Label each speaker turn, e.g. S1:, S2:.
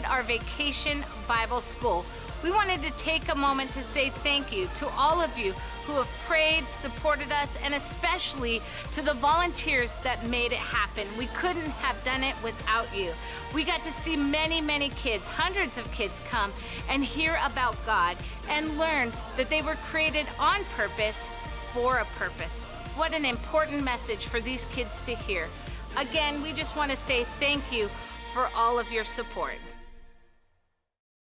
S1: our Vacation Bible School. We wanted to take a moment to say thank you to all of you who have prayed, supported us, and especially to the volunteers that made it happen. We couldn't have done it without you. We got to see many, many kids, hundreds of kids come and hear about God and learn that they were created on purpose for a purpose. What an important message for these kids to hear. Again, we just want to say thank you for all of your support.